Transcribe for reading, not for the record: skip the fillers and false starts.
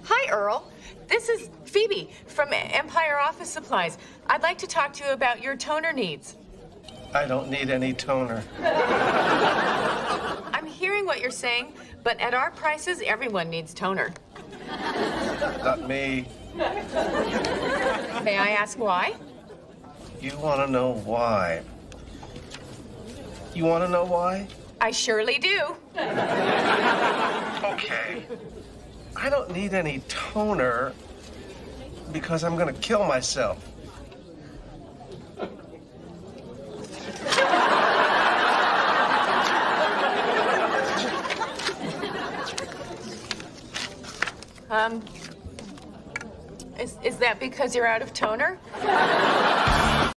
Hi, Earl. This is Phoebe from Empire Office Supplies. I'd like to talk to you about your toner needs. I don't need any toner. I'm hearing what you're saying, but at our prices, everyone needs toner. Not me. May I ask why? You want to know why? You want to know why? I surely do. Okay. I don't need any toner because I'm going to kill myself. Is that because you're out of toner?